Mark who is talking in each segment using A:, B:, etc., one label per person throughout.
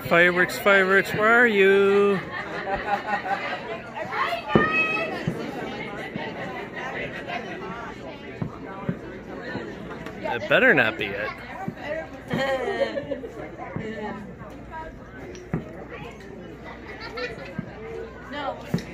A: Fireworks, fireworks, where are you? It better not be it.
B: No.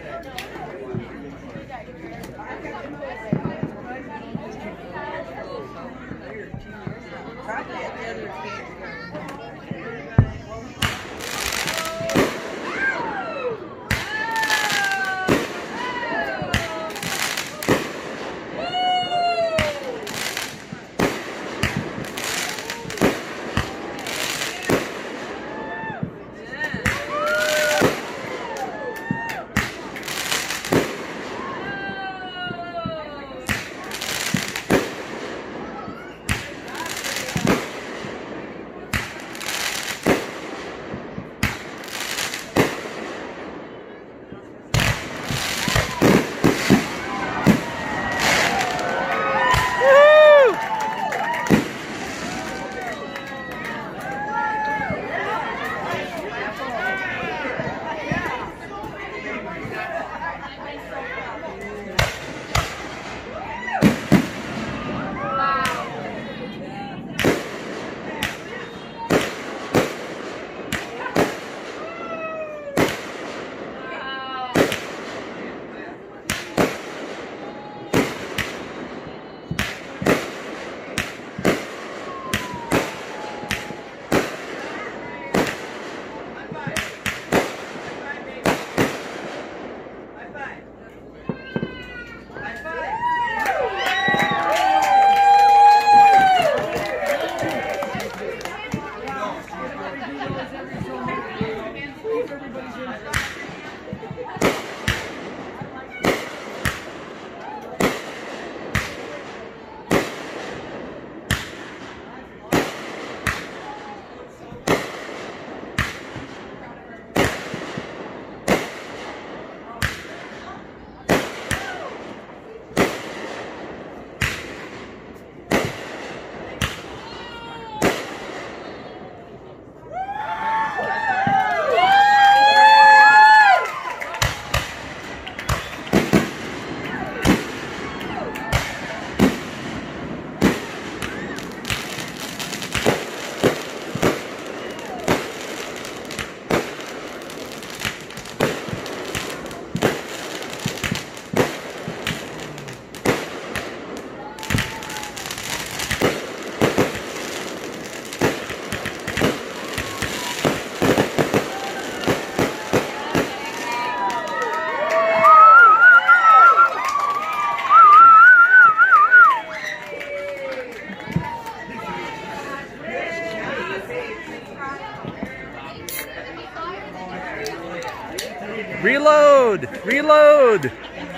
A: Reload! Reload!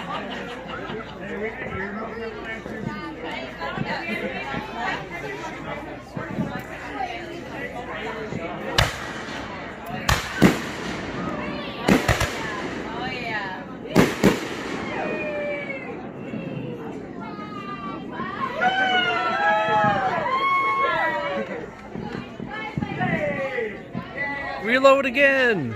A: Reload again!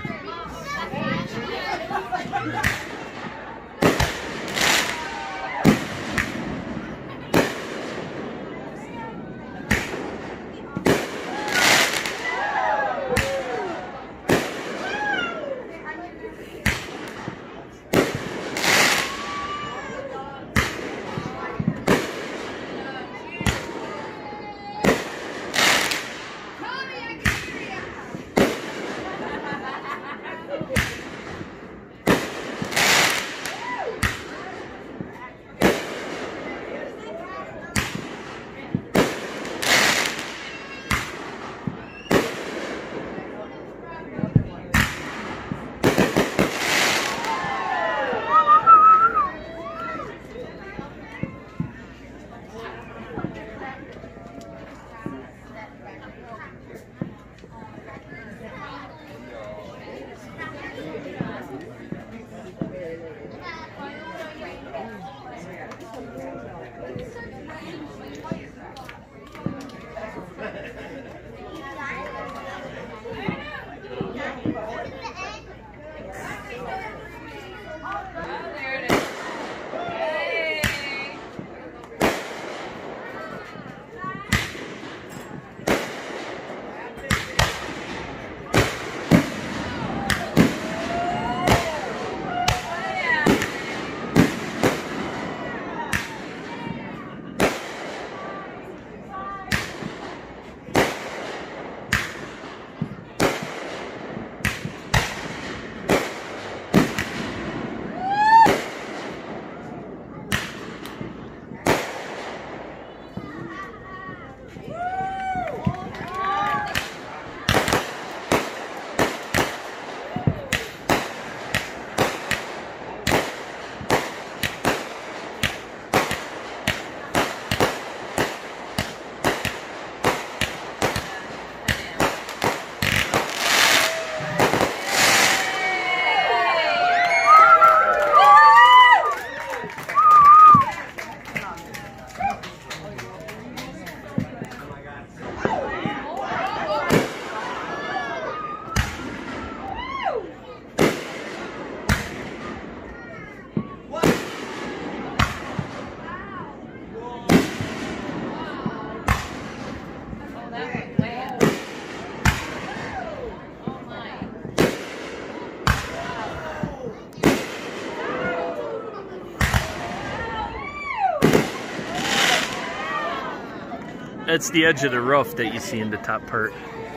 A: That's the edge of the roof that you see in the top part.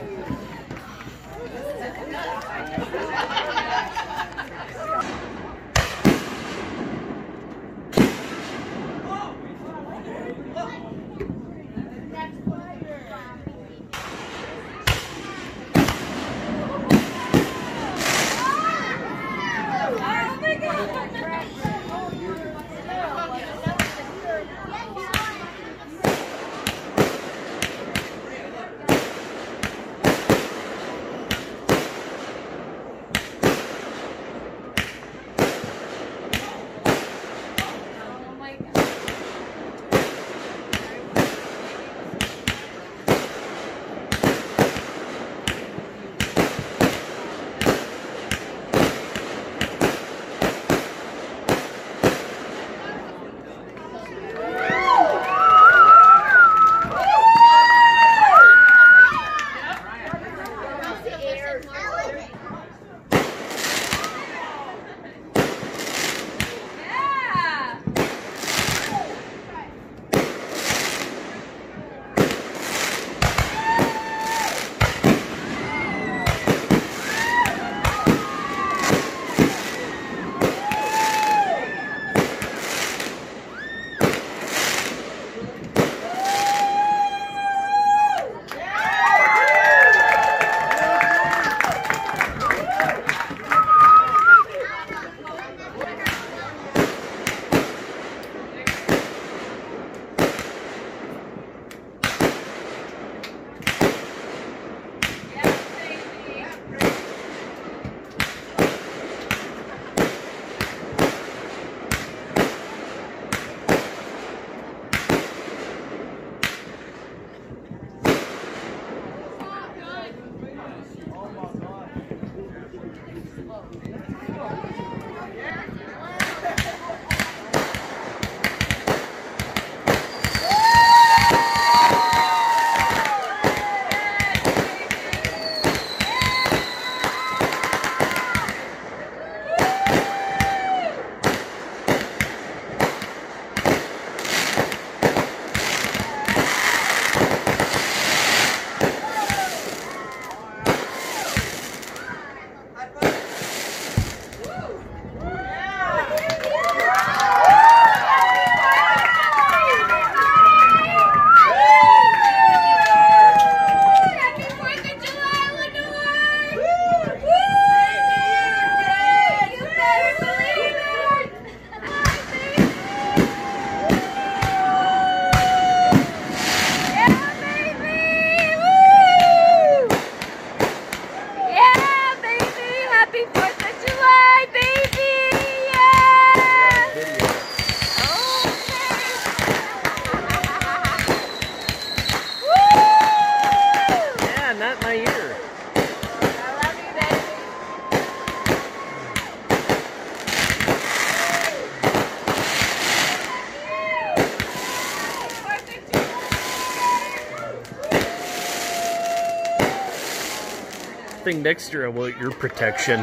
A: Thing next year, I want your protection.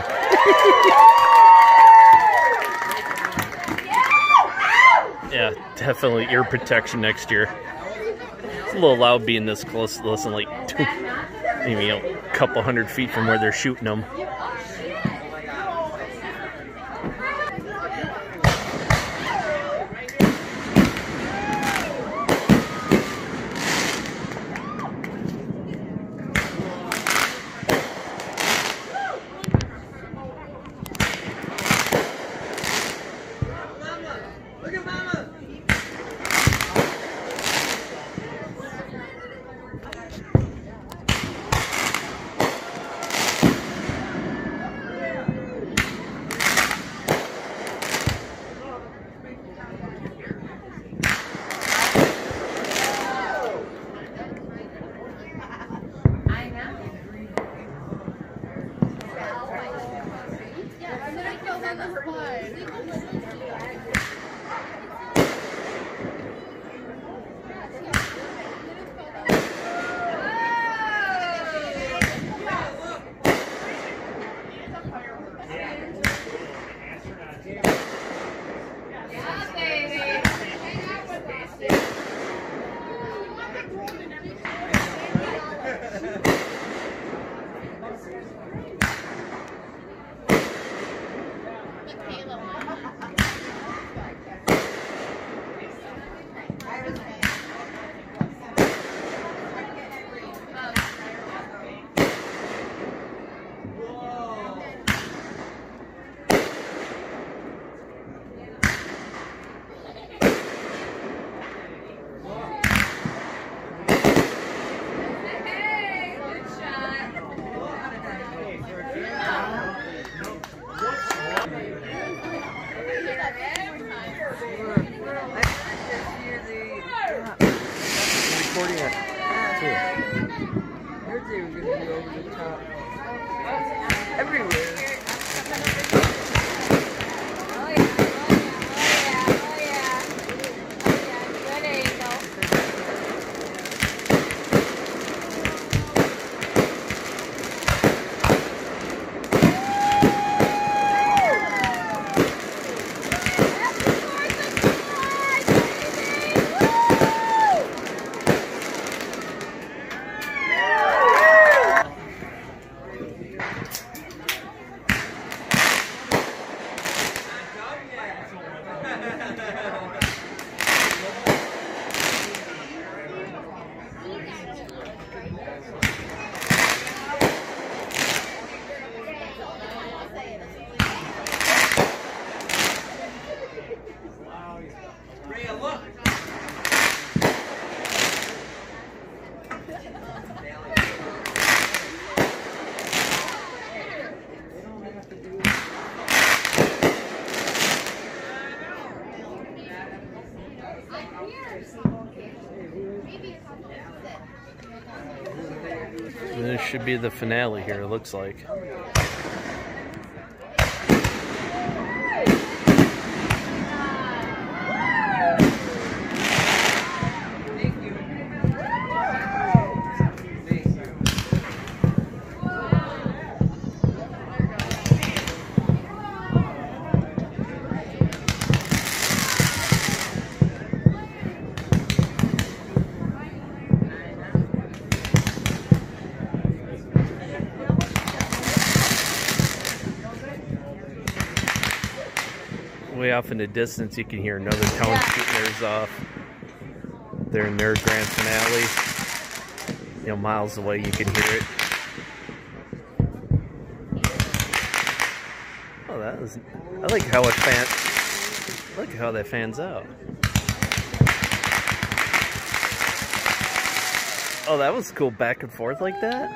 A: Yeah, definitely ear protection next year. It's a little loud being this close to listen, like maybe a couple 100 feet from where they're shooting them. should be the finale here, it looks like. Way off in the distance, you can hear another town shooting theirs off. They're in their grand finale. You know, miles away, you can hear it. Oh, that was. I like how it fans. Look how that fans out. Oh, that was cool. Back and forth like that.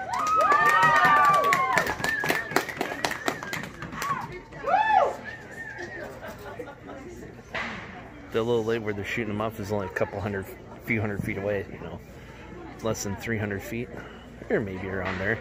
A: The little lake where they're shooting them off is only a few hundred feet away, you know, less than 300 feet, or maybe around there.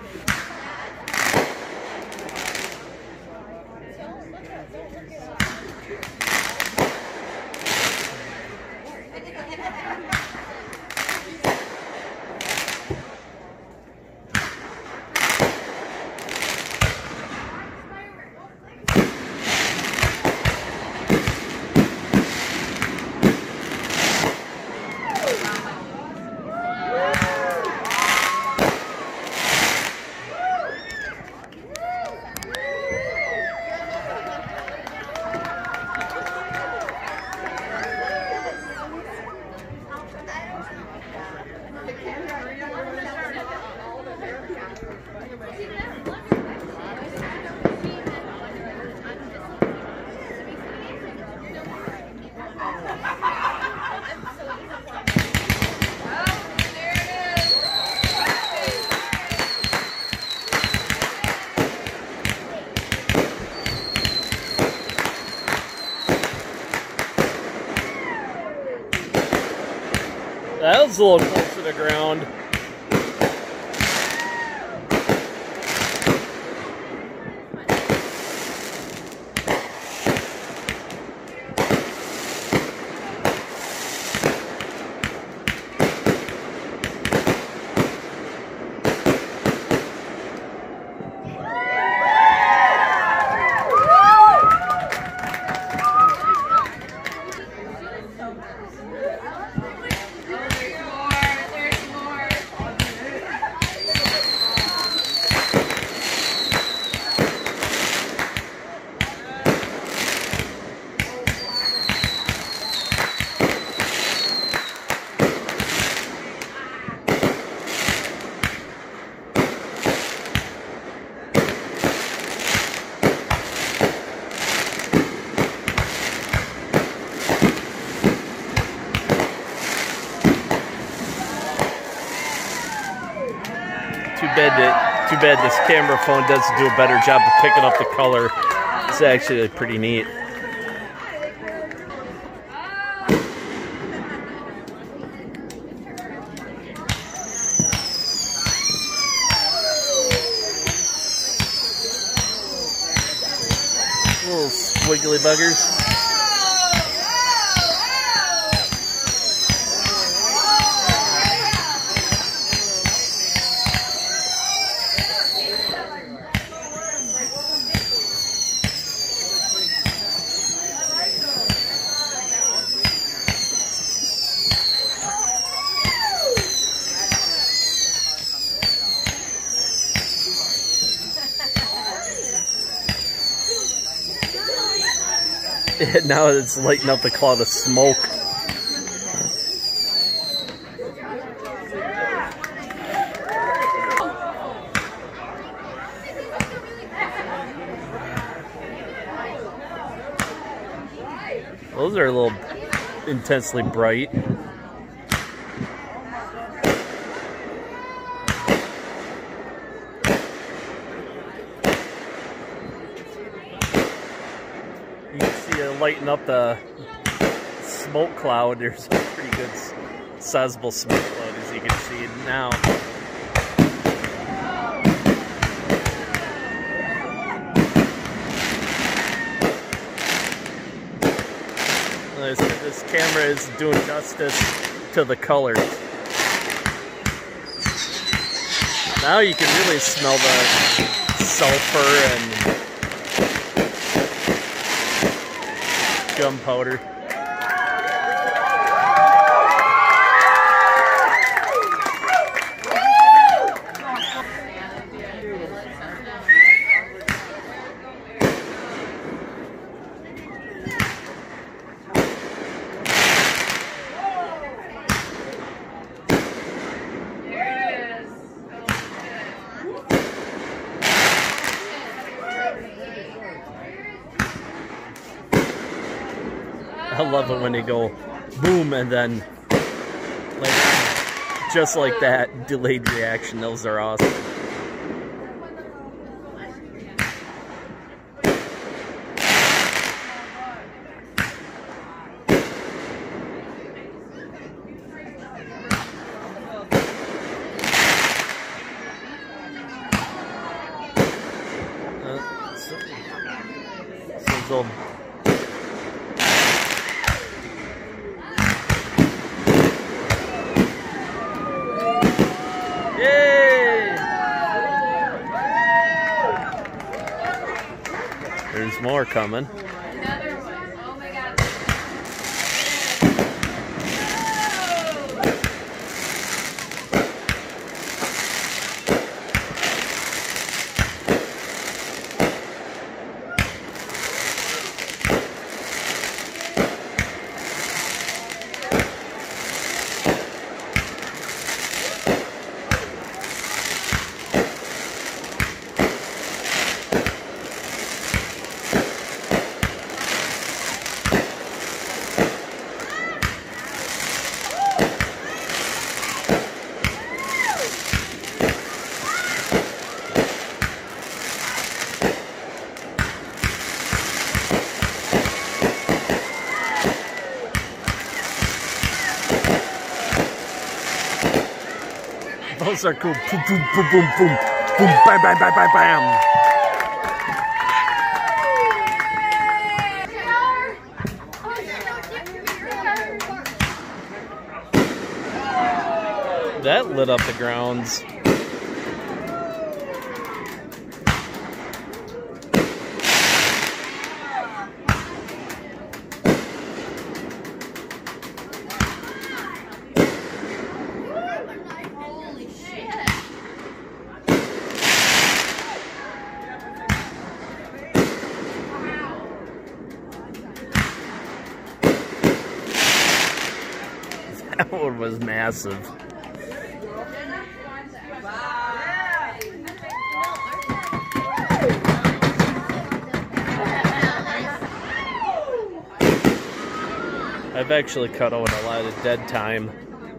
A: That was a little close to the ground. Too bad this camera phone doesn't do a better job of picking up the color. It's actually pretty neat. Little squiggly buggers. Now it's lighting up the cloud of smoke. Those are a little intensely bright. You can see it lighting up the smoke cloud. There's a pretty good sizable smoke cloud, as you can see now. This camera is doing justice to the colors. Now you can really smell the sulfur and gunpowder. I love it when they go boom and then like just like that, delayed reaction. Those are awesome. So yay! There's more coming.
B: Another one. Oh my God.
A: Those are cool. Boom, boom, boom, boom, boom, boom, bam, bam, bam, bam, bam. That lit up the grounds. That one was massive. I've actually cut out a lot of dead time.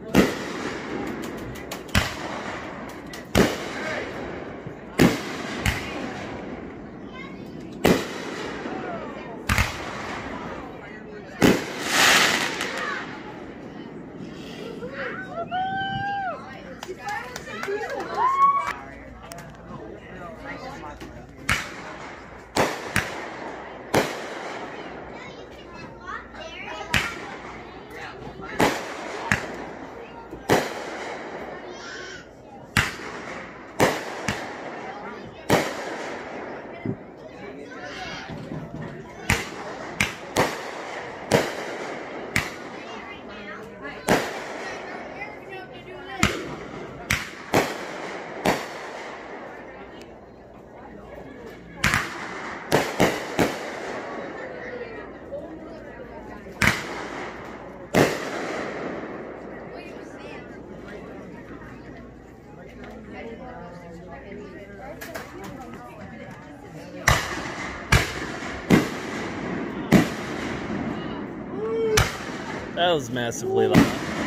A: That was massively loud.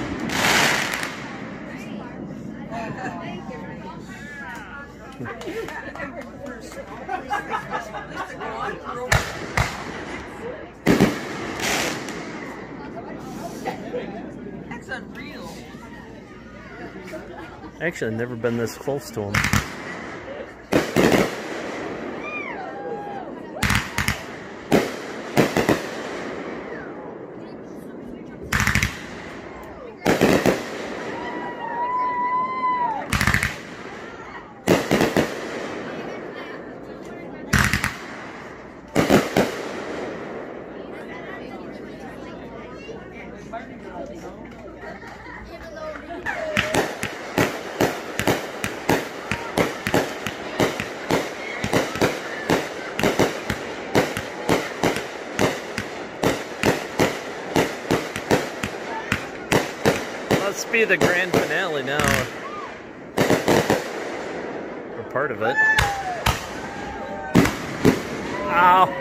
C: That's unreal.
A: Actually, I've never been this close to him. Must be the grand finale now. Or part of it. Ow!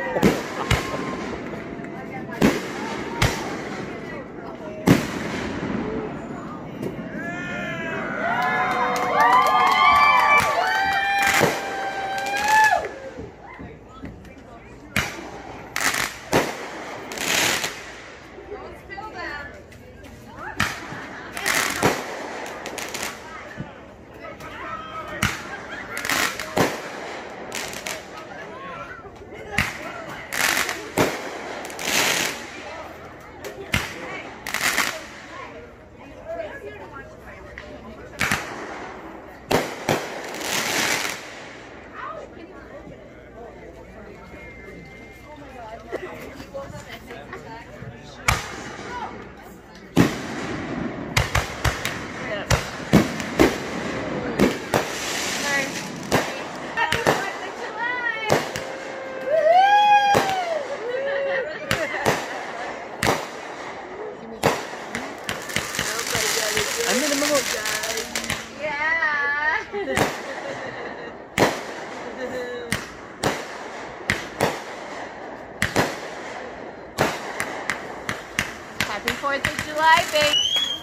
B: Happy 4th of July, baby.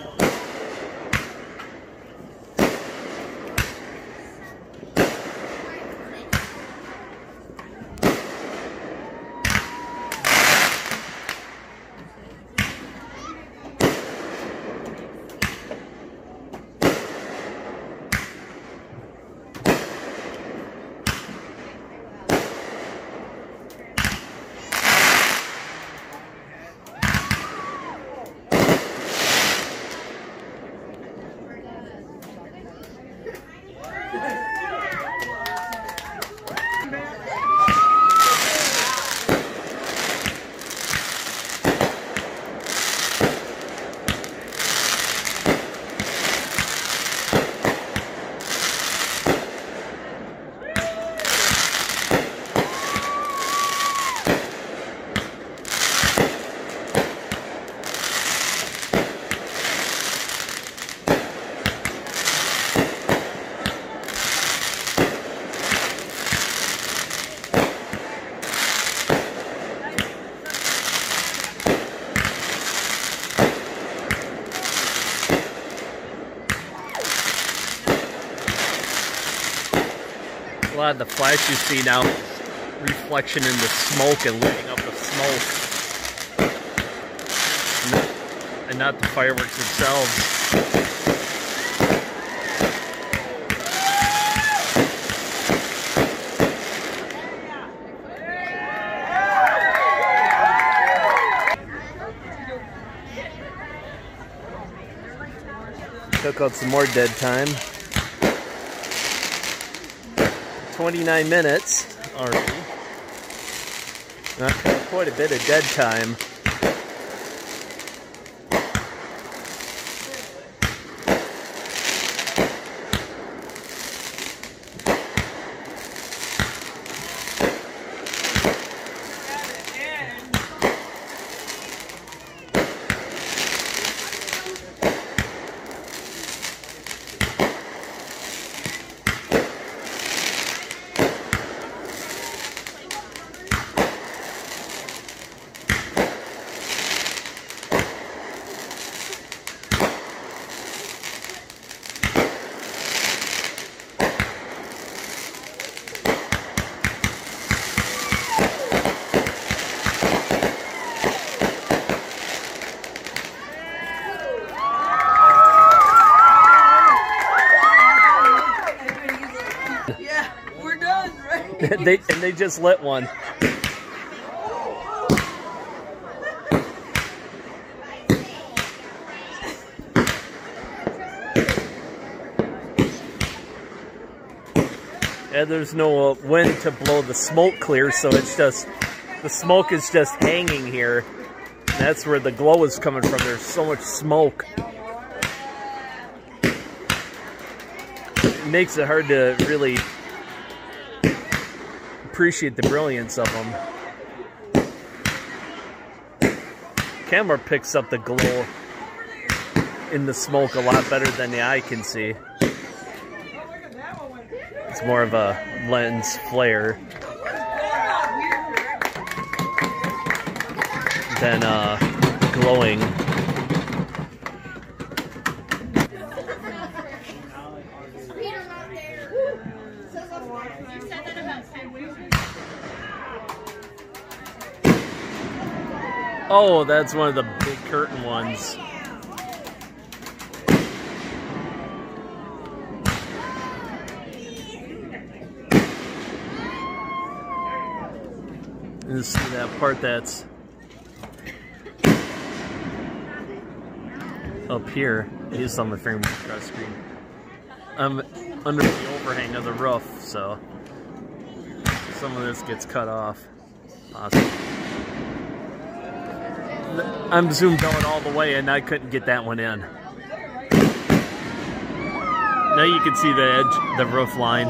A: A lot of the flash you see now is reflection in the smoke and lighting up the smoke. And not the fireworks themselves. Took out some more dead time. 29 minutes already. Not quite a bit of dead time.
C: Yeah, we're done, right?
A: they just lit one. And there's no wind to blow the smoke clear, so it's just, the smoke is just hanging here. And that's where the glow is coming from. There's so much smoke. It makes it hard to really appreciate the brilliance of them. Camera picks up the glow in the smoke a lot better than the eye can see. It's more of a lens flare than glowing. Oh, that's one of the big curtain ones. You see that part that's up here. Here's some of the frame across screen. I'm under the overhang of the roof, so some of this gets cut off. Awesome. I'm zoomed out all the way and I couldn't get that one in. Now you can see the edge, the roof line.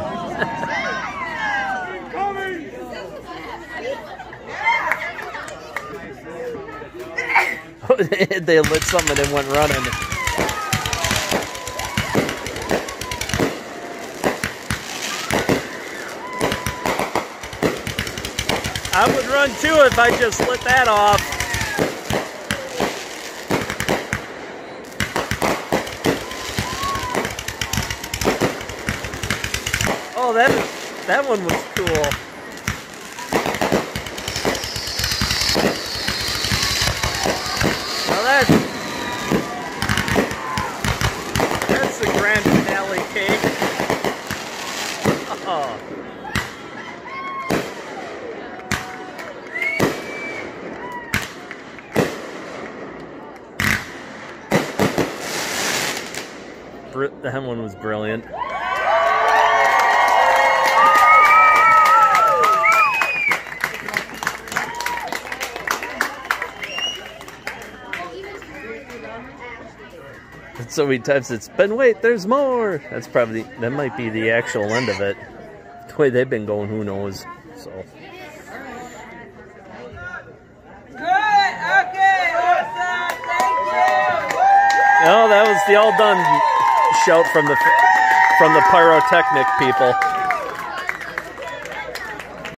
A: They lit something and went running. I would run too if I just lit that off. Oh, that one was cool. Now that's the grand finale cake. Oh. That one was brilliant. So many times it's been, wait, there's more. That's probably, that might be the actual end of it. The way they've been going, who knows? So.
C: Good. Okay. Awesome. Thank you.
A: No, that was the all done shout from the pyrotechnic people.